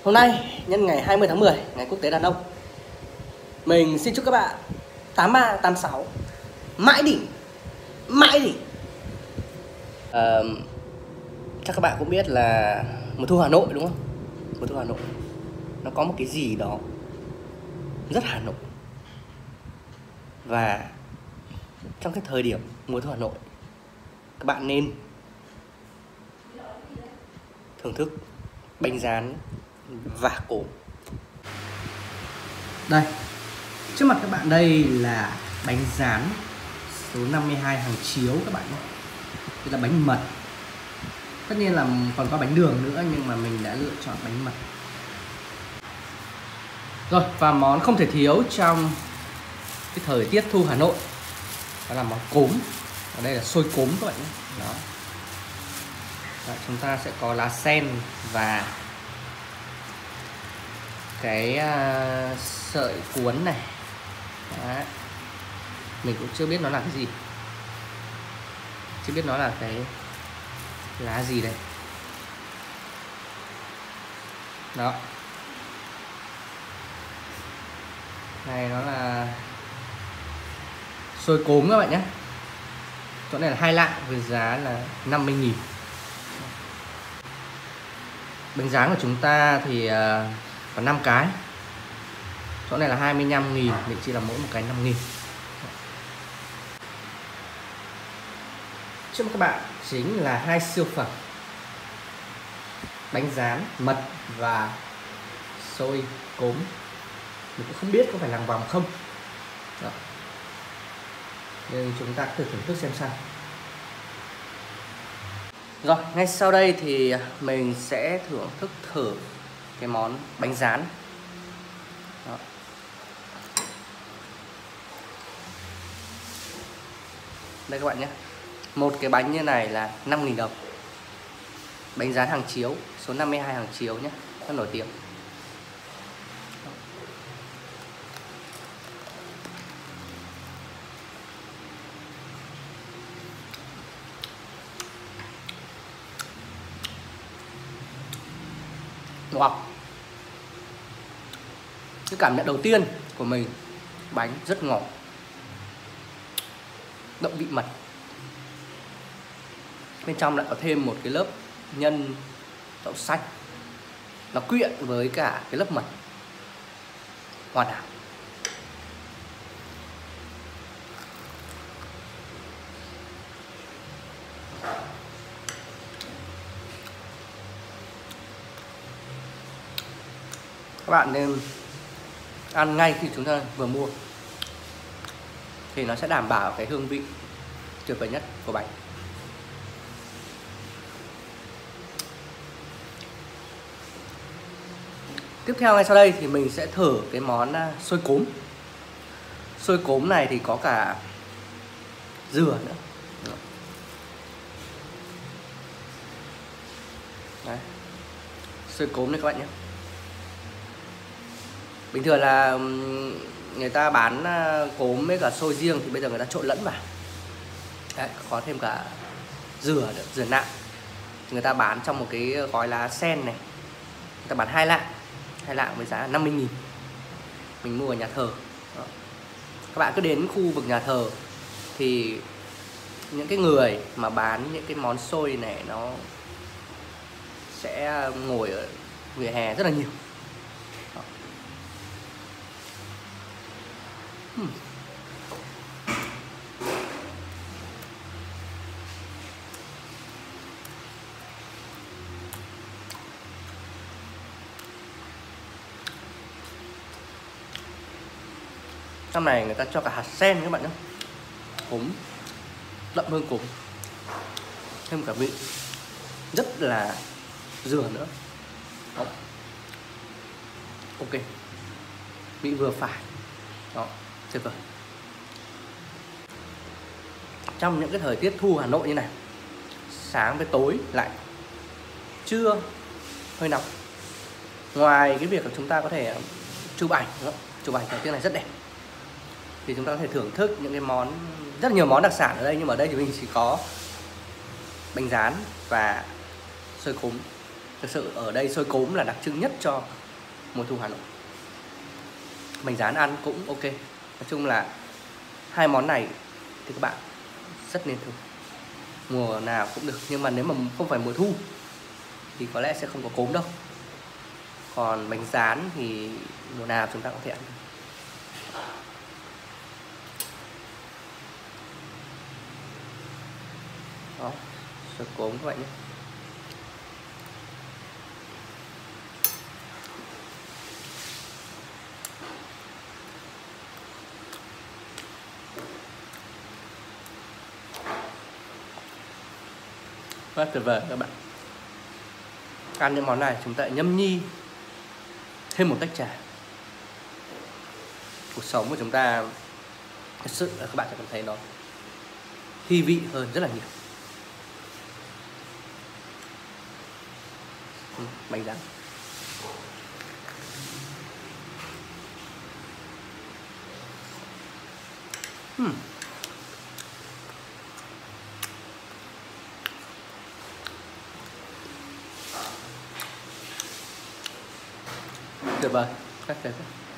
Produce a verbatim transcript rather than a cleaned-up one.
Hôm nay nhân ngày hai mươi tháng mười, ngày quốc tế đàn ông, mình xin chúc các bạn tám ba tám sáu mãi đỉnh, mãi đỉnh. à, Chắc các bạn cũng biết là mùa thu Hà Nội đúng không? Mùa thu Hà Nội nó có một cái gì đó rất Hà Nội. Và trong cái thời điểm mùa thu Hà Nội, các bạn nên thưởng thức bánh rán và cốm. Đây, trước mặt các bạn đây là bánh rán số năm mươi hai hàng chiếu các bạn nhé. Đây là bánh mật. Tất nhiên là còn có bánh đường nữa, nhưng mà mình đã lựa chọn bánh mật. Rồi, và món không thể thiếu trong cái thời tiết thu Hà Nội đó là món cốm. Ở đây là xôi cốm các bạn nhé. Đó. Đó, chúng ta sẽ có lá sen và cái uh, sợi cuốn này. Đó. Mình cũng chưa biết nó là cái gì, chưa biết nó là cái lá gì đây. Đó, này nó là xôi cốm các bạn nhé. Chỗ này là hai lạng với giá là năm mươi nghìn. Bánh rán của chúng ta thì uh, có năm cái. Chỗ này là hai mươi lăm nghìn, mình chỉ là mỗi một cái năm nghìn. Trước mắt các bạn chính là hai siêu phẩm bánh rán mật và xôi cốm. Mình cũng không biết có phải làng vòng không. Đó. Nhưng chúng ta thử thưởng thức xem sao. Rồi, ngay sau đây thì mình sẽ thưởng thức thử cái món bánh rán. Đó. Đây các bạn nhé. Một cái bánh như này là năm nghìn đồng. Bánh rán hàng chiếu, số năm mươi hai hàng chiếu nhé, rất nổi tiếng. Wow. Cái cảm nhận đầu tiên của mình, bánh rất ngọt, đậm vị mật. Bên trong lại có thêm một cái lớp nhân đậu xanh, nó quyện với cả cái lớp mật, hoàn hảo. Các bạn nên ăn ngay khi chúng ta vừa mua thì nó sẽ đảm bảo cái hương vị tuyệt vời nhất của bánh. Tiếp theo ngay sau đây thì mình sẽ thử cái món xôi cốm. Xôi cốm này thì có cả dừa nữa. Đấy. Xôi cốm này các bạn nhé. Bình thường là người ta bán cốm với cả xôi riêng thì bây giờ người ta trộn lẫn vào. Đấy, có thêm cả dừa nữa, dừa nạm. Người ta bán trong một cái gói lá sen này. Người ta bán hai lạng. Hai lạng với giá năm mươi nghìn. Mình mua ở nhà thờ. Đó. Các bạn cứ đến khu vực nhà thờ thì những cái người mà bán những cái món xôi này nó sẽ ngồi ở vỉa hè rất là nhiều. Đó. Hmm. Trong này người ta cho cả hạt sen các bạn nhé. Cốm, đậm hương cốm, thêm cả vị rất là dừa nữa. Đó. Ok, vị vừa phải. Đó, tuyệt vời. Trong những cái thời tiết thu Hà Nội như này, sáng với tối lạnh, trưa hơi nóng, ngoài cái việc là chúng ta có thể chụp ảnh, chụp ảnh thời tiết này rất đẹp, thì chúng ta có thể thưởng thức những cái món, rất nhiều món đặc sản ở đây. Nhưng mà ở đây thì mình chỉ có bánh rán và xôi cốm Thực sự ở đây xôi cốm là đặc trưng nhất cho mùa thu Hà Nội. Bánh rán ăn cũng ok. Nói chung là hai món này thì các bạn rất nên thử. Mùa nào cũng được, nhưng mà nếu mà không phải mùa thu thì có lẽ sẽ không có cốm đâu. Còn bánh rán thì mùa nào chúng ta có thể ăn được. Đó, xôi cốm các bạn nhé. Rất tuyệt vời các bạn. Ăn những món này chúng ta nhâm nhi thêm một tách trà. Cuộc sống của chúng ta thật sự là các bạn sẽ cảm thấy nó thi vị hơn rất là nhiều. Ừ, bánh rán. Hmm. Tuyệt vời, rất tuyệt vời.